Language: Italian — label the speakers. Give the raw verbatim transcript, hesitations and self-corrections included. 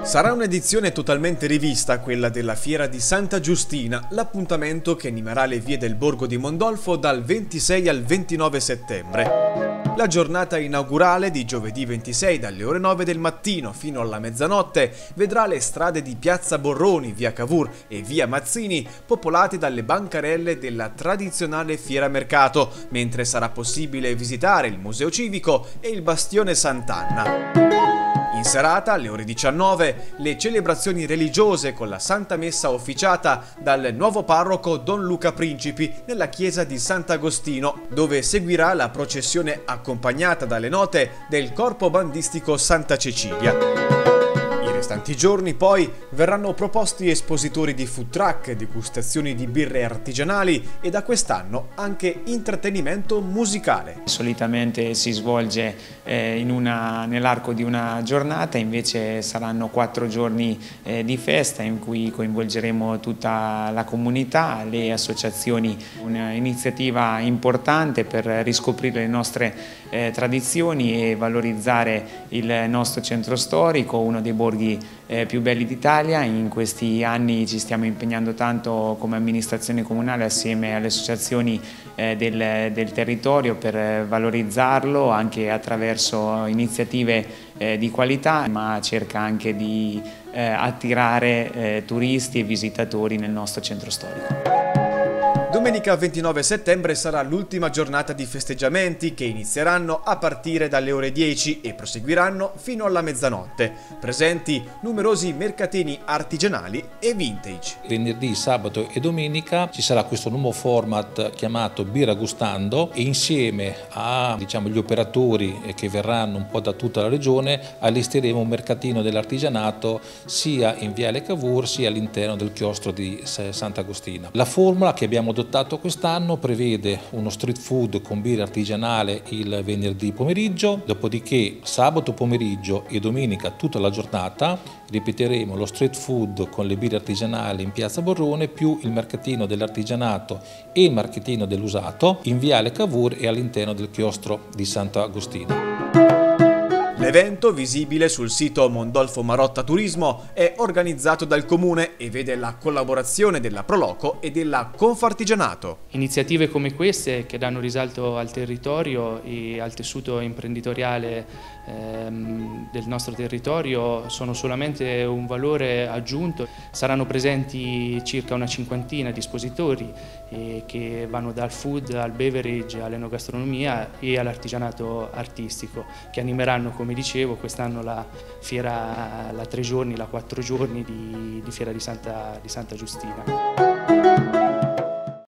Speaker 1: Sarà un'edizione totalmente rivista quella della Fiera di Santa Giustina, l'appuntamento che animerà le vie del Borgo di Mondolfo dal ventisei al ventinove settembre. La giornata inaugurale di giovedì ventisei dalle ore nove del mattino fino alla mezzanotte vedrà le strade di Piazza Borroni, via Cavour e via Mazzini popolate dalle bancarelle della tradizionale Fiera Mercato, mentre sarà possibile visitare il Museo Civico e il Bastione Sant'Anna. In serata, alle ore diciannove, le celebrazioni religiose con la Santa Messa officiata dal nuovo parroco Don Luca Principi nella chiesa di Sant'Agostino, dove seguirà la processione accompagnata dalle note del corpo bandistico Santa Cecilia. I restanti giorni poi verranno proposti espositori di food truck, degustazioni di birre artigianali e da quest'anno anche intrattenimento musicale.
Speaker 2: Solitamente si svolge eh, nell'arco di una giornata, invece saranno quattro giorni eh, di festa in cui coinvolgeremo tutta la comunità, le associazioni, un'iniziativa importante per riscoprire le nostre eh, tradizioni e valorizzare il nostro centro storico, uno dei borghi Eh, più belli d'Italia. In questi anni ci stiamo impegnando tanto come amministrazione comunale assieme alle associazioni eh, del, del territorio per valorizzarlo anche attraverso iniziative eh, di qualità, ma cerca anche di eh, attirare eh, turisti e visitatori nel nostro centro storico.
Speaker 1: Domenica ventinove settembre sarà l'ultima giornata di festeggiamenti che inizieranno a partire dalle ore dieci e proseguiranno fino alla mezzanotte. Presenti numerosi mercatini artigianali e vintage.
Speaker 3: Venerdì, sabato e domenica ci sarà questo nuovo format chiamato Birra Gustando e insieme a diciamo, gli operatori che verranno un po' da tutta la regione allestiremo un mercatino dell'artigianato sia in Viale Cavour sia all'interno del chiostro di Sant'Agostino. La formula che abbiamo adottato quest'anno prevede uno street food con birra artigianale il venerdì pomeriggio, dopodiché sabato pomeriggio e domenica tutta la giornata ripeteremo lo street food con le birre artigianali in Piazza Borrone più il mercatino dell'artigianato e il mercatino dell'usato in Viale Cavour e all'interno del chiostro di Sant'Agostino.
Speaker 1: L'evento, visibile sul sito Mondolfo Marotta Turismo, è organizzato dal Comune e vede la collaborazione della Proloco e della Confartigianato.
Speaker 4: Iniziative come queste che danno risalto al territorio e al tessuto imprenditoriale ehm, del nostro territorio sono solamente un valore aggiunto. Saranno presenti circa una cinquantina di espositori eh, che vanno dal food al beverage all'enogastronomia e all'artigianato artistico, che animeranno, come dicevo, quest'anno la fiera, la tre giorni, la quattro giorni di, di Fiera di Santa, di Santa Giustina.